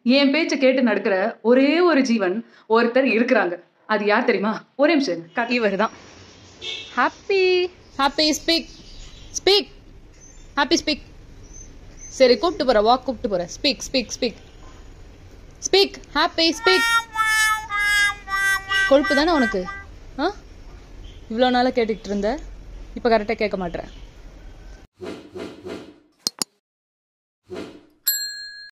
என் பேச்சை கேட்டு நடக்கிற ஒரே ஒரு ஜீவன் ஒருத்தர் இருக்கிறாங்க. அது யார் தெரியுமா? ஒரே நிமிஷம். இவர் தான். Happy happy speak speak happy speak. சரி கூப்பிட்டு போற, வாக் கூப்பிட்டு போற. Speak speak speak speak happy speak. கொழுப்பு தானே உனக்கு? இவ்வளோ நாளாக கேட்டுக்கிட்டு இருந்த, இப்போ கரெக்டாக கேட்க மாட்டேறேன்.